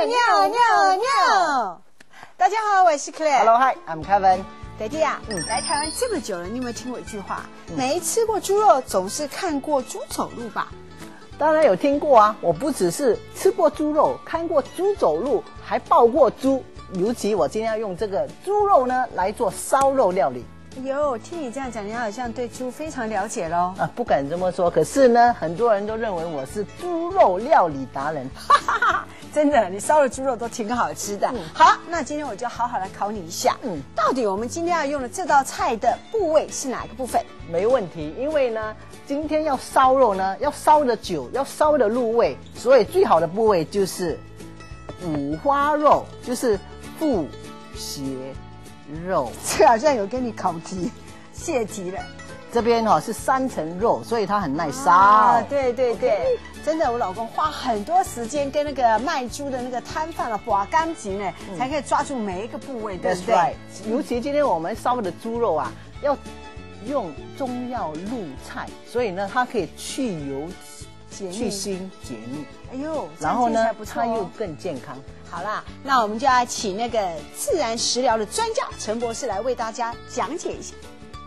尿。大家好，我是 Claire。Hello, hi, I'm Kevin。 弟弟啊，来台湾这么久了，你有没有听过一句话？没吃过猪肉，总是看过猪走路吧？ 当然有听过啊！我不只是吃过猪肉，看过猪走路，还抱过猪。尤其我今天要用这个猪肉呢来做烧肉料理。 哟，听你这样讲，你好像对猪非常了解咯。 不敢这么说，可是呢，很多人都认为我是猪肉料理达人。 真的，你烧的猪肉都挺好吃的。好，那今天我就好好来考你一下。到底我们今天要用的这道菜的部位是哪个部分？ 没问题，因为呢，今天要烧肉呢，要烧的久，要烧的入味，所以最好的部位就是五花肉，就是腹斜肉。 这好像有跟你考题泄题了。 这边是3层肉，所以它很耐烧。 对对对，真的，我老公花很多时间跟那个卖猪的那个摊贩把钢筋呢，才可以抓住每一个部位，对不对？ That's right。尤其今天我们烧的猪肉啊，要用中药入菜，所以呢，它可以去油、去腥、解腻。哎呦，然后呢，它又更健康。 好啦，那我们就要请那个自然食疗的专家陈博士来为大家讲解一下。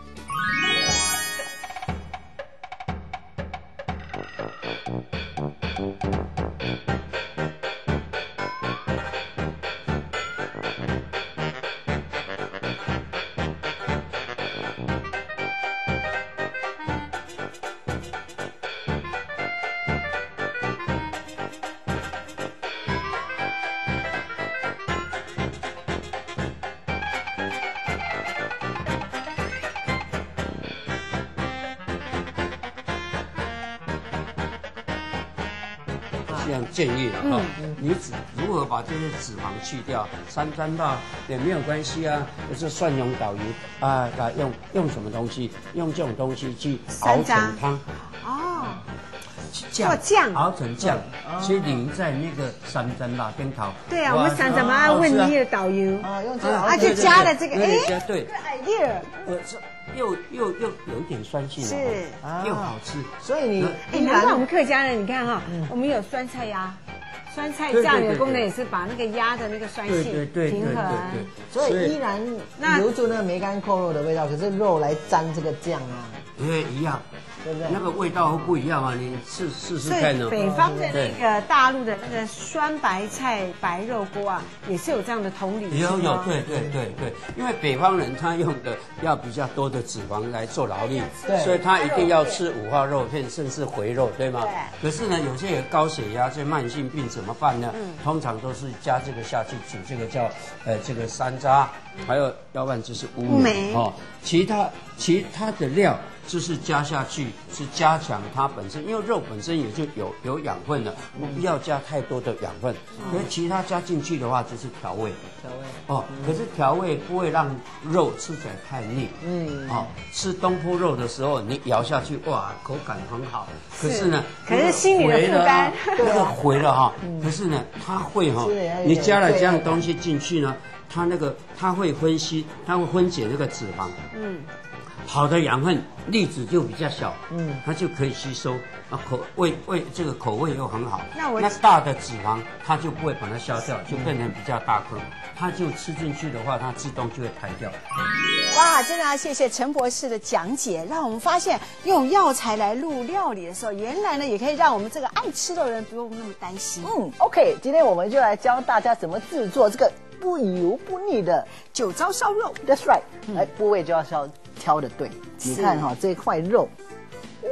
这样建议了哈，你如何把这些脂肪去掉？三餐吧也没有关系啊，就是蒜蓉导油啊，用什么东西？用这种东西去熬成汤。哦， 做酱， 熬成酱，去淋在那个三珍辣边头。 对啊，我们三珍嘛问你的导游啊，用这个就加了这个， 哎，对 ，idea， 又有一点酸性，是又好吃。 所以难怪我们客家人，你看哈，我们有酸菜鸭。酸菜酱的功能也是把那个鸭的那个酸性平衡， 所以依然留住那个梅干扣肉的味道，可是肉来沾这个酱啊， 一样。对不对？那个味道会不一样啊！你试试看呢。 北方的那个大陆的那个酸白菜白肉锅啊，也是有这样的同理。 有，对，因为北方人他用的要比较多的脂肪来做劳力，所以他一定要吃五花肉片，甚至回肉，对吗？对。可是呢，有些人高血压、这慢性病怎么办呢？通常都是加这个下去煮，这个叫这个山楂，还有要不然就是乌梅哦，其他的料。就是加下去是加强它本身，因为肉本身也就有养分了，不必要加太多的养分。可是其他加进去的话就是调味哦。可是调味不会让肉吃起来太腻。吃东坡肉的时候你咬下去哇，口感很好。可是呢， 可是心里的负担那个回了哈。可是呢，它会你加了这样东西进去呢，它会分析，它会分解那个脂肪。好的养分粒子就比较小，它就可以吸收，这个口味又很好。那大的脂肪它就不会把它消掉，就变成比较大颗，它就吃进去的话，它自动就会排掉。 哇，真的要谢谢陈博士的讲解，让我们发现用药材来入料理的时候，原来呢也可以让我们这个爱吃的人不用那么担心。 OK， 今天我们就来教大家怎么制作这个不油不腻的酒糟烧肉。 That's right，部位就要挑的对，你看这块肉，哇！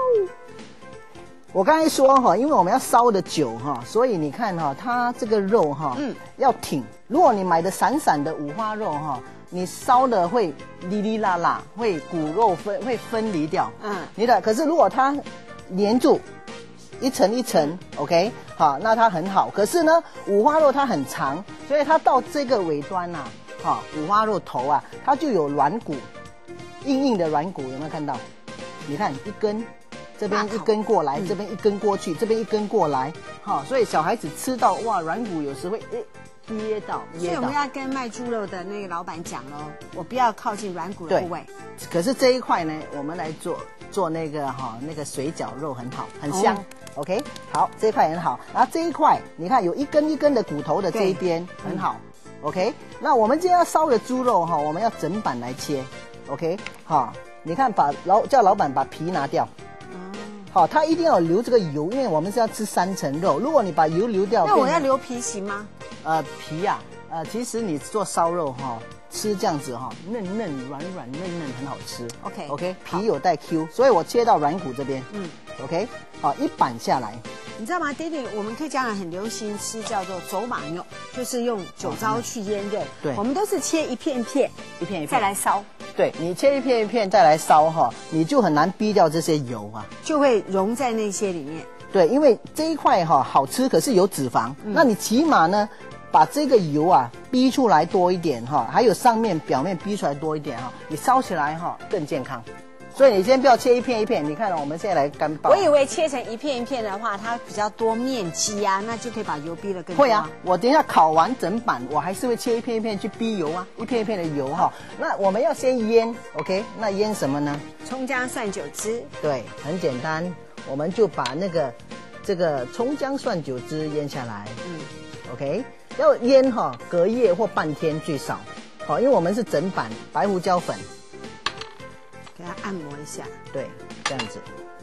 我刚才说因为我们要烧的久所以你看它这个肉要挺。如果你买的散散的五花肉你烧的会哩哩啦啦，会骨肉会分离掉。可是如果它连住一层一层 ，OK， 好，那它很好。可是呢，五花肉它很长，所以它到这个尾端五花肉头啊，它就有软骨。硬硬的软骨有没有看到？你看一根，这边一根过来，这边一根过去，这边一根过来，所以小孩子吃到哇，软骨有时会噎到。 所以我们要跟卖猪肉的那个老板讲咯，我不要靠近软骨的部位。 可是这一块呢，我们来做那个水饺肉很好，很香。 OK， 好，这一块很好。然后这一块，你看有一根一根的骨头的这一边很好。OK， 那我们今天要烧的猪肉哈，我们要整板来切。OK， 好，你看叫老板把皮拿掉。好，它一定要留这个油，因为我们是要吃3层肉。如果你把油留掉， 那我要留皮行吗？ 皮呀，其实你做烧肉哈，吃这样子哈，嫩嫩软软嫩嫩很好吃。OK， 皮有带 Q， 所以我切到软骨这边。OK， 好，一板下来。 你知道吗，爹爹？我们客家人很流行吃叫做走马肉，就是用酒糟去腌肉。 对， 我们都是切一片一片， 一片一片再来烧。 对，你切一片一片再来烧哈，你就很难逼掉这些油啊， 就会融在那些里面。 对，因为这一块哈好吃，可是有脂肪，那你起码呢把这个油啊逼出来多一点哈，还有上面表面逼出来多一点哈，你烧起来哈更健康。所以你先不要切一片一片，你看我们现在来干爆。 我以为切成一片一片的话，它比较多面积啊，那就可以把油逼得更多。 会啊，我等一下烤完整板，我还是会切一片一片去逼油啊，一片一片的油哈。那我们要先腌 ，OK？ 那腌什么呢？ 葱姜蒜酒汁。 对，很简单，我们就把这个葱姜蒜酒汁腌下来。OK， 要腌哈，隔夜或半天最少。好，因为我们是整板白胡椒粉。 给它按摩一下， 对，这样子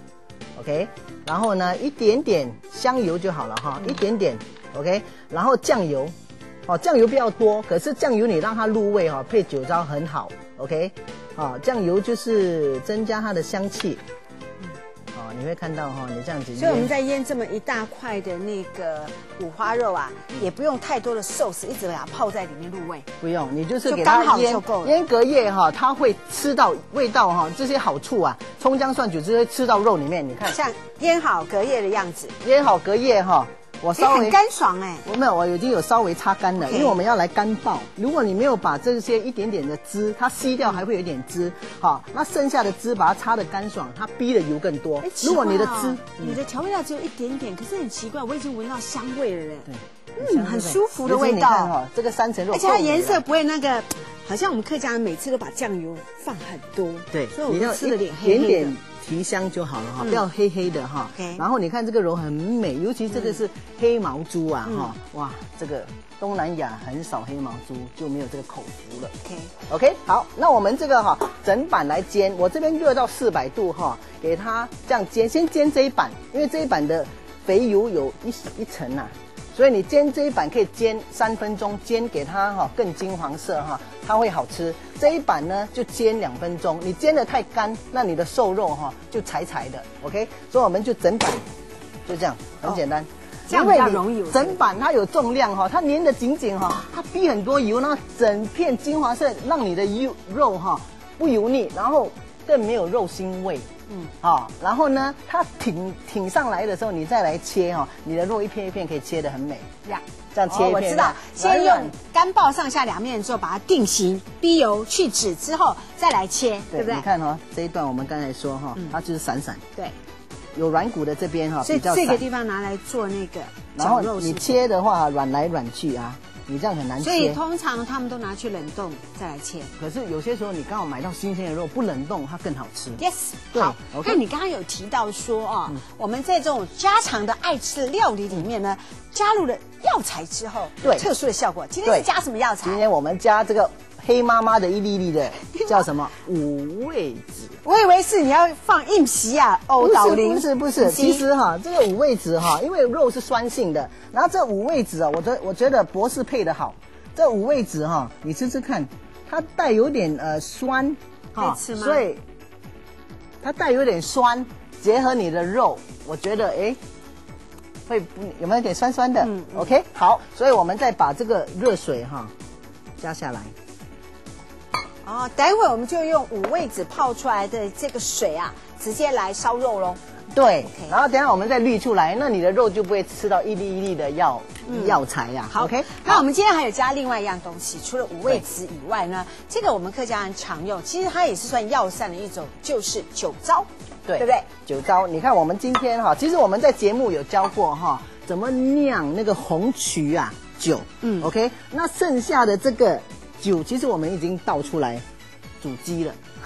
，OK， 然后呢，一点点香油就好了哈，一点点 ，OK， 然后酱油，酱油不要多，可是酱油你让它入味哈，配酒糟很好 ，OK， 酱油就是增加它的香气，你会看到哈，你这样子， 所以我们在腌这么一大块的那个五花肉啊，也不用太多的寿司，一直把它泡在里面入味。 不用，你就是给它腌隔夜哈，它会吃到味道哈，这些好处啊，葱姜蒜酒汁会吃到肉里面。你看， 像腌好隔夜的样子， 腌好隔夜哈。我稍微很干爽哎， 我已经有稍微擦干了，因为我们要来干爆。如果你没有把这些一点点的汁，它吸掉还会有一点汁，好，那剩下的汁把它擦得干爽，它逼的油更多。如果你的汁， 你的调味料只有一点点，可是很奇怪，我已经闻到香味了嘞。 对， 很舒服的味道。 这个3层肉， 而且它颜色不会那个，好像我们客家人每次都把酱油放很多， 对， 所以我们吃的脸黑黑的。 点提香就好了哈，不要黑黑的哈。然后你看这个肉很美，尤其这个是黑毛猪啊哈，哇，这个东南亚很少黑毛猪，就没有这个口福了。OK， 好，那我们这个哈整板来煎，我这边热到400度哈，给它这样煎，先煎这一板，因为这一板的肥油有一层呐。所以你煎这一板可以煎3分钟，煎给它哈更金黄色哈，它会好吃。这一板呢就煎2分钟，你煎得太干，那你的瘦肉哈就柴柴的 ，OK？ 所以我们就整板就这样，很简单。 这样比较容易。 整板它有重量哈，它粘得紧紧哈，它逼很多油，那整片金黄色，让你的肉哈不油腻，然后更没有肉腥味。然后呢，它挺上来的时候，你再来切哈，你的肉一片一片可以切得很美。这样切一片。我知道， 先用干爆上下2面之后把它定型，逼油去脂之后再来切，对不对？ 你看哈，这一段我们刚才说哈，它就是散散。 对。 有软骨的这边哈， 所以这个地方拿来做那个绞肉。然后你切的话，软来软去啊。你这样很难切， 所以通常他们都拿去冷冻再来切。 可是有些时候你刚好买到新鲜的肉，不冷冻它更好吃。 Yes， 对。好，那你刚刚有提到说我们在这种家常的爱吃的料理里面呢，加入了药材之后，对特殊的效果。今天是加什么药材？ 今天我们加这个黑妈妈的一粒粒的，叫什么五味子。 我以为是你要放硬皮啊， 不是，其实哈，这个五味子哈，因为肉是酸性的，然后这五味子啊，我觉得博士配的好，这五味子哈，你吃吃看，它带有点酸， 哈， 所以它带有点酸，结合你的肉，我觉得会有没有点酸酸的？OK， 好，所以我们再把这个热水哈加下来。 等一会儿我们就用五味子泡出来的这个水啊，直接来烧肉咯。 对，然后等一下我们再滤出来，那你的肉就不会吃到一粒一粒的药材呀。 好 ，OK。那我们今天还有加另外一样东西，除了五味子以外呢，这个我们客家人常用，其实它也是算药膳的一种，就是酒糟，对不对？ 酒糟，你看我们今天哈，其实我们在节目有教过哈，怎么酿那个红曲啊酒，OK。那剩下的这个酒，其实我们已经倒出来煮鸡了。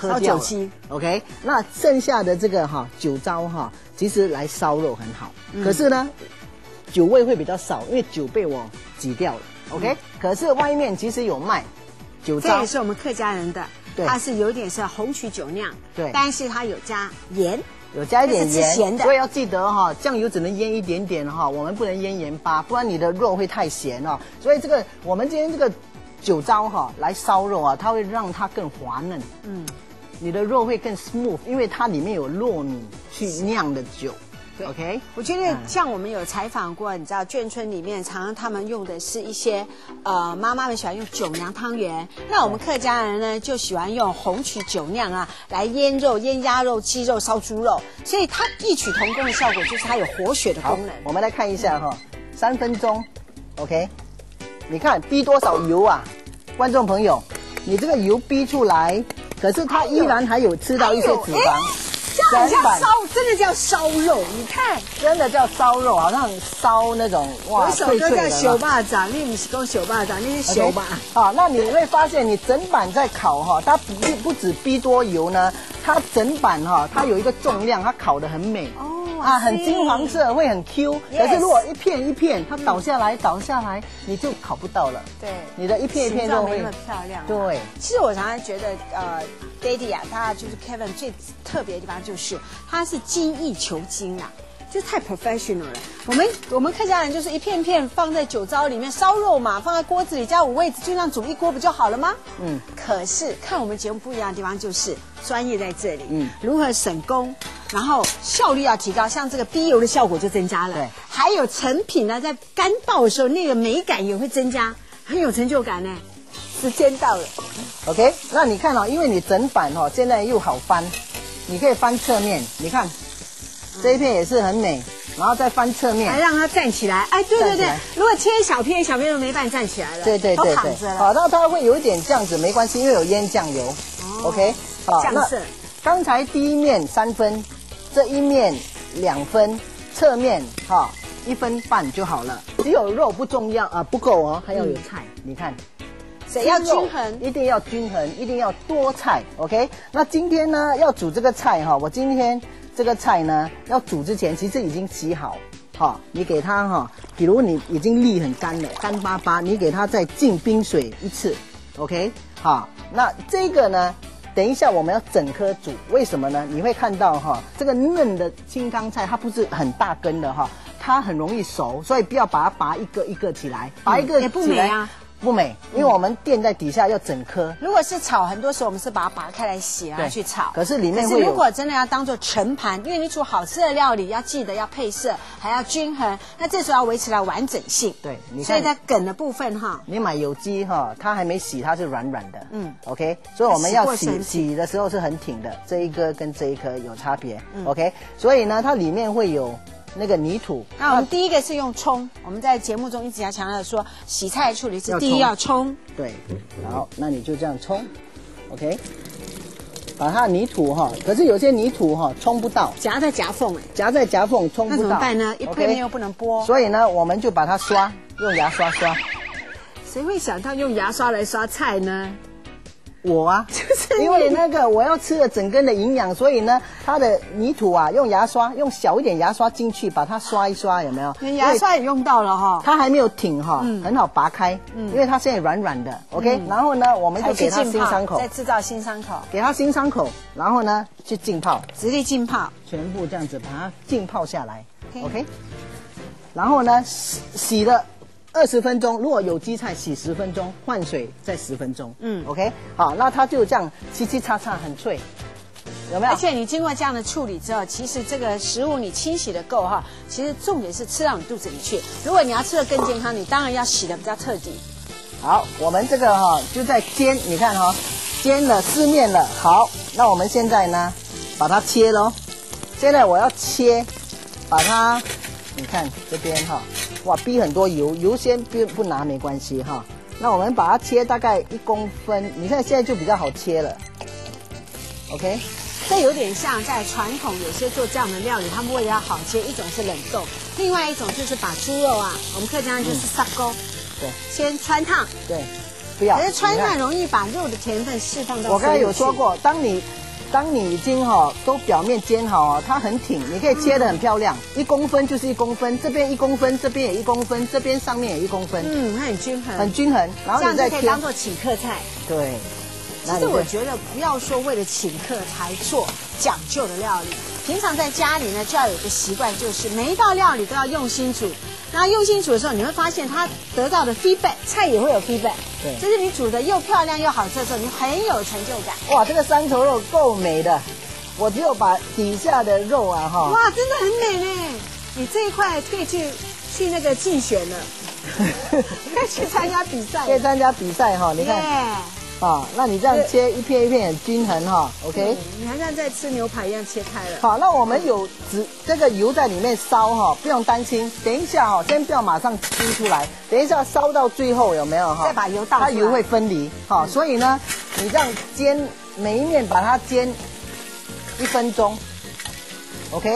喝掉了。OK， 那剩下的这个酒糟其实来烧肉很好，可是呢，酒味会比较少，因为酒被我挤掉了。OK，可是外面其实有卖酒糟， 这也是我们客家人的，它是有点是红曲酒酿， 对， 但是它有加盐。 有加一点盐， 咸的， 所以要记得酱油只能腌一点点我们不能腌盐巴，不然你的肉会太咸所以这个我们今天这个酒糟来烧肉它会让它更滑嫩，你的肉会更 smooth， 因为它里面有糯米去酿的酒。OK， 我觉得像我们有采访过，你知道眷村里面常常他们用的是一些妈妈们喜欢用酒酿汤圆，那我们客家人呢就喜欢用红曲酒酿来腌肉、腌鸭肉、鸡肉、烧猪肉，所以它异曲同工的效果就是它有活血的功能。 我们来看一下3分钟 ，OK， 你看逼多少油啊，观众朋友，你这个油逼出来，可是它依然还有吃到一些脂肪。 这样叫烧，真的叫烧肉。你看， 真的叫烧肉，好像烧那种哇，有一首歌叫《小巴掌》，你不是讲小巴掌，你是小巴。 好，那你会发现，你整板在烤它不止逼多油呢，它整板它有一个重量，它烤得很美。很金黄色，会很 Q。可是如果一片一片，它倒下来，你就烤不到了。对，你的一片一片肉会没那么漂亮。 对， 其实我常常觉得，Daddy 他就是 Kevin 最特别的地方就是他是精益求精就太 professional 了。我们客家人就是一片片放在酒糟里面烧肉嘛，放在锅子里加5味子，就这样煮一锅不就好了吗？可是看我们节目不一样的地方就是专业在这里，如何省工。然后效率要提高，像这个逼油的效果就增加了。对，还有成品呢，在干爆的时候，那个美感也会增加，很有成就感呢。时间到了 ，OK， 那你看因为你整板现在又好翻，你可以翻侧面，你看这一片也是很美，然后再翻侧面， 还让它站起来。哎，对，如果切小片都没办法站起来了， 对， 都躺着了。 好，那它会有一点这样子，没关系，因为有腌酱油。OK， 好， 酱色。 刚才第一面3分。这一面2分，侧面1分半就好了。只有肉不重要不够还要有菜。你看， 所以要均衡， 一定要均衡，一定要多菜。OK， 那今天呢要煮这个菜我今天这个菜呢要煮之前其实已经洗好。你给它比如你已经沥很干了，干巴巴，你给它再浸冰水1次。OK， 好，那这个呢？等一下我们要整颗煮，为什么呢？你会看到这个嫩的青冈菜它不是很大根的它很容易熟，所以不要把它拔一个一个起来，拔一个也不美啊。 不美，因为我们垫在底下要整颗。 如果是炒，很多时候我们是把它拔开来洗然后去炒。 可是里面会有。 如果真的要当做盛盘，因为你煮好吃的料理，要记得要配色，还要均衡，那这时候要维持它完整性。 对，你看， 所以在梗的部分你买有机它还没洗，它是软软的。OK， 所以我们要洗的时候是很挺的，这一颗跟这一颗有差别。OK， 所以呢，它里面会有那个泥土。 那我们第一个是用冲，我们在节目中一直要强调说，洗菜处理是第一要冲。 对，好，那你就这样冲 ，OK， 把它泥土可是有些泥土冲不到， 夹在夹缝夹在夹缝冲不到， 那怎么办呢？一片面又不能剥， 所以呢，我们就把它刷，用牙刷刷。 谁会想到用牙刷来刷菜呢？ 我就是因为那个我要吃了整根的营养，所以呢，它的泥土用牙刷，用小一点牙刷进去，把它刷一刷，有没有？ 连牙刷也用到了它还没有挺很好拔开，因为它现在软软的 ，OK。然后呢，我们就给它新伤口， 再制造新伤口， 给它新伤口，然后呢去浸泡， 直立浸泡， 全部这样子把它浸泡下来 ，OK。然后呢，洗了20分钟，如果有机菜洗10分钟，换水再10分钟。OK， 好，那它就这样嘁嘁嚓嚓很脆，有没有？ 而且你经过这样的处理之后，其实这个食物你清洗的够其实重点是吃到你肚子里去。如果你要吃的更健康，你当然要洗的比较彻底。 好，我们这个就在煎，你看煎了4面了。好，那我们现在呢，把它切咯。现在我要切，把它，你看这边哇，逼很多油，油先不拿没关系那我们把它切大概1公分，你看现在就比较好切了。OK， 这有点像在传统有些做这样的料理，他们为了要好切，一种是冷冻，另外一种就是把猪肉我们客家人就是杀锅， 对， 先穿烫， 对， 不要。 可是川蒜容易把肉的甜分释放到。 我刚才有说过，当你已经都表面煎好它很挺，你可以切得很漂亮，1公分就是1公分，这边1公分，这边也1公分，这边上面也1公分， 它很均衡， 很均衡。然后你再切， 这样就可以当做请客菜。 对。 其实我觉得不要说为了请客才做讲究的料理，平常在家里呢就要有个习惯，就是每一道料理都要用心煮。然后用心煮的时候，你会发现它得到的 feedback， 菜也会有 feedback。对，就是你煮的又漂亮又好吃的时候，你很有成就感。 哇，这个3头肉够美的，我只有把底下的肉啊哇，真的很美呢！你这一块可以去那个竞选了，可以去参加比赛。 可以参加比赛你看。那你这样切一片一片很均衡OK。 你好像在吃牛排一样切开了。 好，那我们有这个油在里面烧不用担心。等一下先不要马上蒸出来，等一下烧到最后有没有再把油倒出来， 它油会分离所以呢，你这样煎每一面把它煎1分钟 ，OK。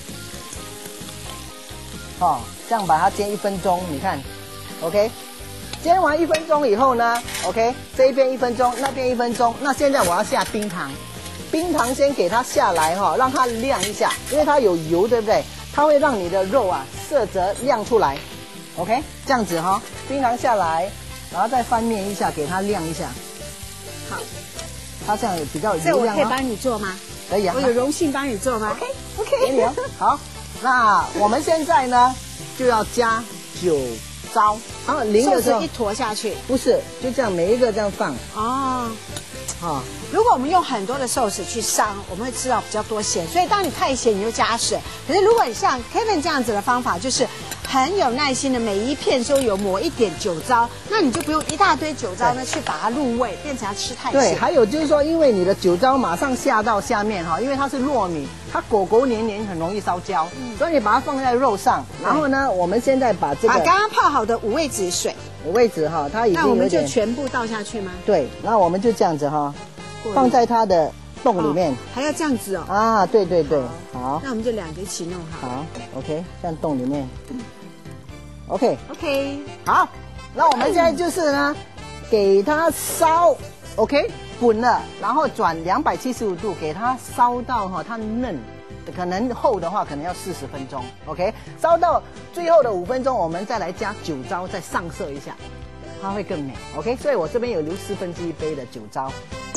这样把它煎1分钟，你看 ，OK。煎完1分钟以后呢 ，OK， 这一边1分钟，那边1分钟。那现在我要下冰糖，冰糖先给它下来让它亮一下，因为它有油，对不对？它会让你的肉色泽亮出来 ，OK， 这样子冰糖下来，然后再翻面一下，给它亮一下。好，它这样比较有油亮。 这我可以帮你做吗？ 可以啊， 我有荣幸帮你做吗 ？OK， 给你好，那我们现在呢就要加酒糟。淋的时候一坨下去， 不是，就这样每一个这样放。 如果我们用很多的寿司去烧，我们会吃到比较多咸，所以当你太咸，你就加水。可是如果你像 Kevin 这样子的方法，就是很有耐心的，每一片都有抹一点酒糟，那你就不用一大堆酒糟呢去把它入味，变成要吃太咸。 对，还有就是说，因为你的酒糟马上下到下面因为它是糯米，它狗黏黏，很容易烧焦，所以你把它放在肉上。然后呢，我们现在把这个刚刚泡好的5味子水 ，5味子它已经有点， 那我们就全部倒下去吗？ 对，那我们就这样子放在它的洞里面， 还要这样子对对对，好， 那我们就2个一起弄好。 好 ，OK， 这样洞里面，OK， 好，那我们现在就是呢，给它烧 ，OK， 滚了，然后转275度，给它烧到它嫩，可能厚的话可能要40分钟 ，OK， 烧到最后的5分钟，我们再来加酒糟，再上色一下，它会更美 ，OK， 所以我这边有留1/4杯的酒糟。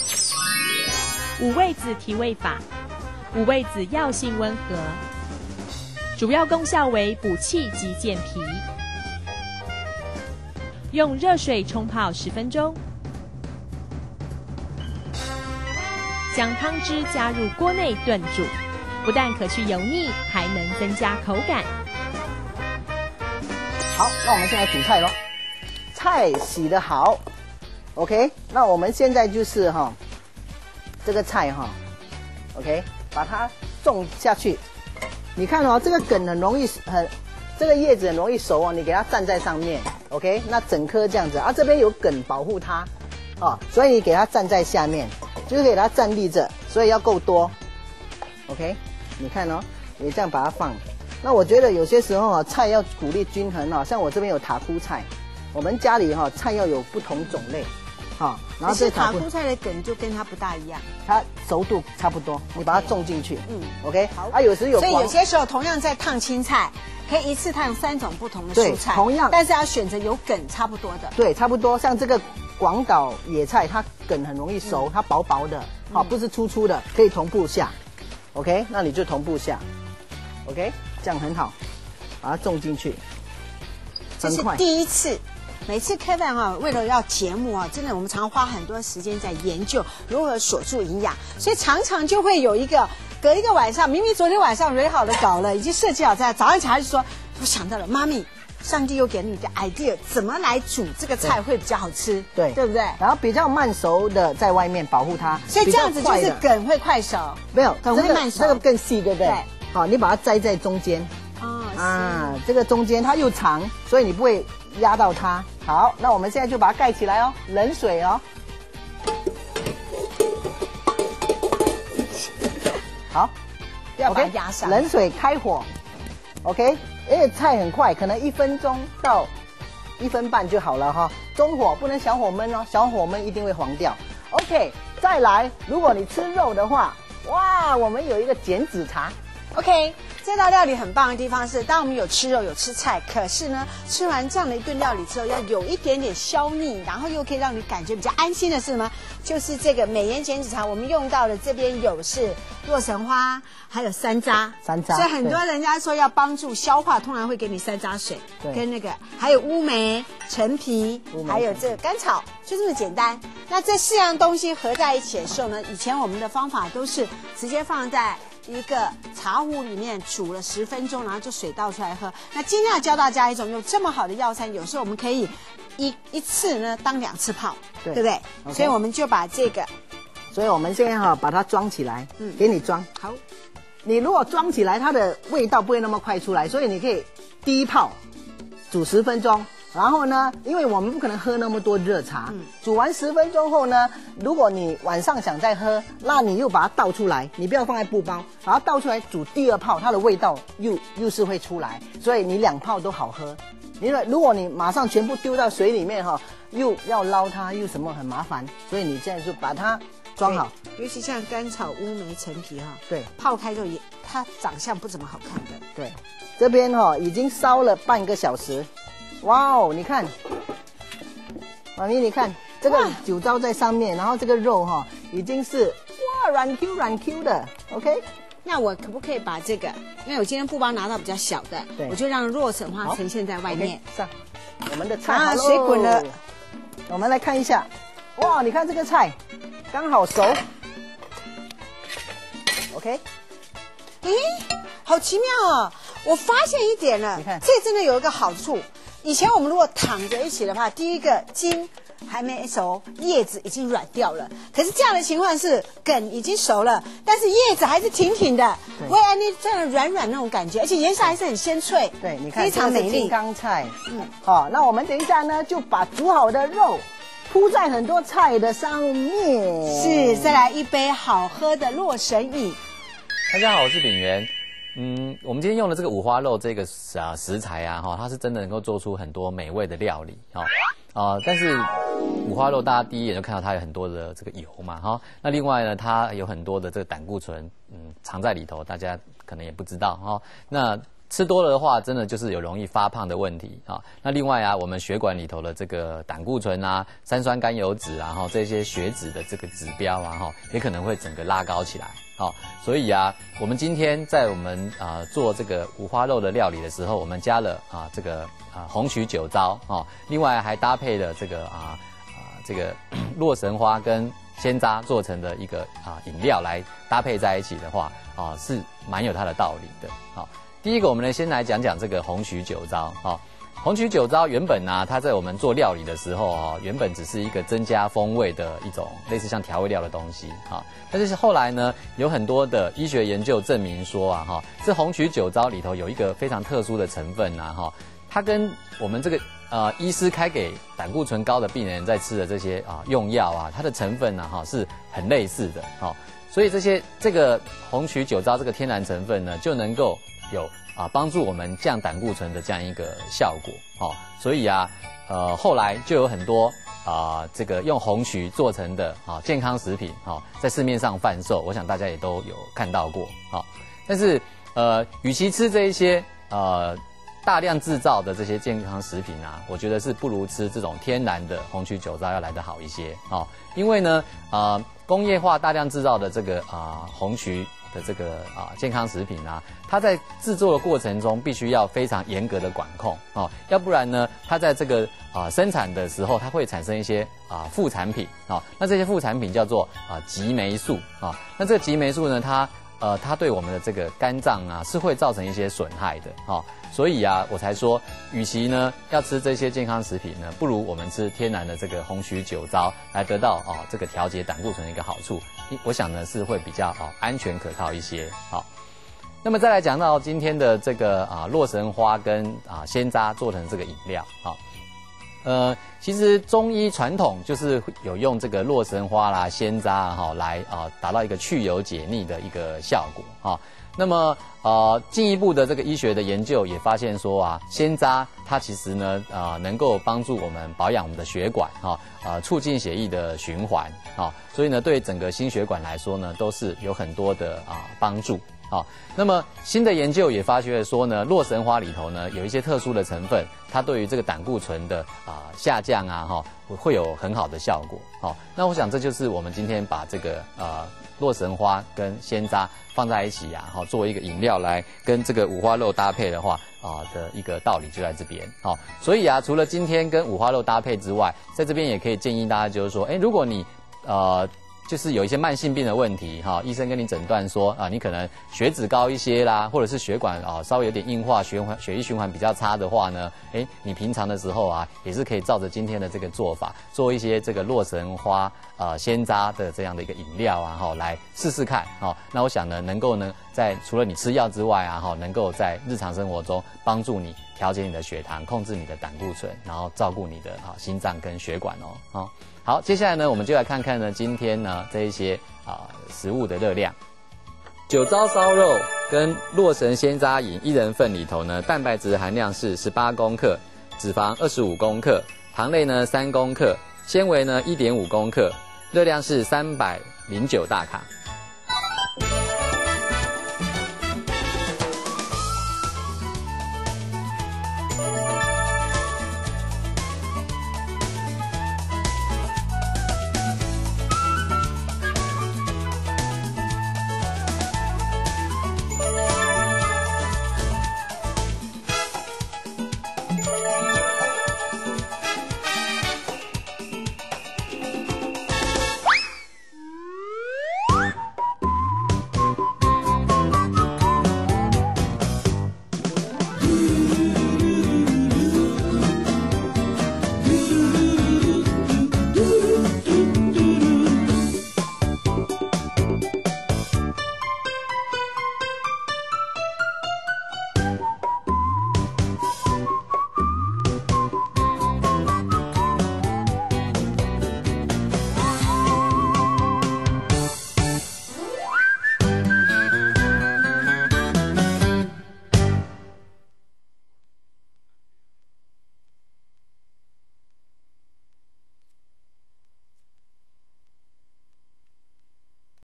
5味子提味法，5味子药性温和，主要功效为补气及健脾。用热水冲泡10分钟，将汤汁加入锅内炖煮，不但可去油腻，还能增加口感。 好，那我们现在煮菜咯。菜洗得好 ，OK， 那我们现在就是这个菜OK， 把它种下去。你看这个梗很容易这个叶子很容易熟你给它站在上面 ，OK， 那整颗这样子这边有梗保护它所以你给它站在下面，就是给它站立着，所以要够多 ，OK， 你看你这样把它放。那我觉得有些时候菜要鼓励均衡像我这边有塔菇菜，我们家里菜要有不同种类。然后这塔菇菜的梗就跟它不大一样， 它熟度差不多，你把它种进去，OK， 好，有时有， 所以有些时候同样在烫青菜，可以一次烫3种不同的蔬菜， 同样， 但是要选择有梗差不多的， 对，差不多。像这个广岛野菜，它梗很容易熟，它薄薄的，不是粗粗的，可以同步下 ，OK， 那你就同步下 ，OK， 这样很好，把它种进去， 这是第一次。每次 Kevin 为了要节目真的我们常花很多时间在研究如何锁住营养，所以常常就会有隔一个晚上，明明昨天晚上蕊好了稿了，已经设计好在早上起来就说，我想到了，妈咪，上帝又给你的 idea， 怎么来煮这个菜会比较好吃，对不对？ 然后比较慢熟的在外面保护它， 所以这样子就是梗会快熟， 没有梗会慢熟， 这个更细，对不对？ 对， 好，你把它摘在中间，这个中间它又长，所以你不会压到它。好，那我们现在就把它盖起来冷水好， 要把它压上， 冷水开火 ，OK， 因为菜很快，可能1分钟到1分半就好了中火，不能小火焖哦，小火焖一定会黄掉。OK， 再来，如果你吃肉的话，哇，我们有一个减脂茶。 OK， 这道料理很棒的地方是，当我们有吃肉有吃菜，可是呢，吃完这样的一顿料理之后，要有一点点消腻，然后又可以让你感觉比较安心的是什么？就是这个美颜减脂茶，我们用到的这边有是洛神花，还有山楂。 山楂， 所以很多人家说要帮助消化，通常会给你山楂水，跟那个还有乌梅、陈皮，还有这个甘草，就这么简单。那这4样东西合在一起的时候呢，以前我们的方法都是直接放在一个茶壶里面煮了10分钟，然后就水倒出来喝。那今天要教大家一种用这么好的药膳，有时候我们可以一次呢当2次泡，对不对？ Okay. 所以我们就把这个， 所以我们现在把它装起来，给你装。 好， 你如果装起来，它的味道不会那么快出来，所以你可以第一泡煮10分钟。然后呢，因为我们不可能喝那么多热茶，煮完10分钟后呢，如果你晚上想再喝，那你又把它倒出来，你不要放在布包，把它倒出来煮第2泡，它的味道又是会出来，所以你2泡都好喝。如果你马上全部丢到水里面又要捞它，又什么很麻烦，所以你现在就把它装好。 尤其像甘草、乌梅、陈皮对， 泡开之后它长相不怎么好看的。 对，这边已经烧了半个小时。哇哦，你看，妈咪，你看这个酒糟在上面，然后这个肉已经是哇软 Q 的 ，OK。 那我可不可以把这个，因为我今天布包拿到比较小的，我就让洛神花呈现在外面。 上，我们的菜好水滚了， 我们来看一下，哇，你看这个菜刚好熟 ，OK。 好奇妙哦！我发现一点了， 你看这真的有一个好处。以前我们如果躺着一起的话，第一个筋还没熟，叶子已经软掉了。可是这样的情况是梗已经熟了，但是叶子还是挺挺的，会安利这样软软那种感觉，而且颜色还是很鲜翠。 对，你看非常美丽。 金刚菜，好，那我们等一下呢，就把煮好的肉铺在很多菜的上面。 是，再来一杯好喝的洛神饮。 大家好，我是秉源。我们今天用的这个五花肉这个食材啊，它是真的能够做出很多美味的料理但是五花肉大家第一眼就看到它有很多的这个油嘛那另外呢，它有很多的这个胆固醇藏在里头，大家可能也不知道那吃多了的话，真的就是有容易发胖的问题那另外我们血管里头的这个胆固醇三酸甘油酯这些血脂的这个指标也可能会整个拉高起来。所以我们今天在我们做这个五花肉的料理的时候，我们加了这个红曲酒糟另外还搭配了这个洛神花跟鲜渣做成的一个饮料来搭配在一起的话是蛮有它的道理的。第一个，我们先来讲讲这个红曲酒糟红曲酒糟原本它在我们做料理的时候原本只是一个增加风味的一种类似像调味料的东西但是后来呢，有很多的医学研究证明说这红曲酒糟里头有一个非常特殊的成分它跟我们这个医师开给胆固醇高的病人在吃的这些用药它的成分是很类似的所以这个红曲酒糟这个天然成分呢，就能够有帮助我们降胆固醇的这样一个效果所以后来就有很多这个用红曲做成的健康食品在市面上贩售，我想大家也都有看到过但是与其吃这一些大量制造的这些健康食品我觉得是不如吃这种天然的红曲酒糟要来得好一些因为呢工业化大量制造的这个红曲的这个健康食品它在制作的过程中必须要非常严格的管控要不然呢，它在这个生产的时候，它会产生一些副产品那这些副产品叫做激霉素那这个激霉素呢，它对我们的这个肝脏是会造成一些损害的所以我才说，与其呢要吃这些健康食品呢，不如我们吃天然的这个红曲酒糟来得到这个调节胆固醇的一个好处。我想呢是会比较安全可靠一些那么再来讲到今天的这个洛神花跟鲜渣做成这个饮料其实中医传统就是有用这个洛神花啦、鲜渣哈来达到一个去油解腻的一个效果哈。那么进一步的这个医学的研究也发现说啊，鲜渣它其实呢能够帮助我们保养我们的血管促进血液的循环所以呢对整个心血管来说呢都是有很多的帮助。那么新的研究也发觉说呢，洛神花里头呢有一些特殊的成分，它对于这个胆固醇的下降会有很好的效果。那我想这就是我们今天把这个洛神花跟鲜渣放在一起作为一个饮料来跟这个五花肉搭配的话的一个道理就在这边。所以除了今天跟五花肉搭配之外，在这边也可以建议大家就是说，如果你就是有一些慢性病的问题医生跟你诊断说你可能血脂高一些啦，或者是血管稍微有点硬化，血液循环比较差的话呢，你平常的时候也是可以照着今天的这个做法，做一些这个洛神花鲜渣的这样的一个饮料来试试看那我想呢，能够呢在除了你吃药之外能够在日常生活中帮助你调节你的血糖，控制你的胆固醇，然后照顾你的心脏跟血管好，接下来呢，我们就来看看呢，今天呢这一些食物的热量。酒糟烧肉跟洛神鲜渣饮1人份里头呢，蛋白质含量是18公克，脂肪25公克，糖类呢3公克，纤维呢1.5公克，热量是309大卡。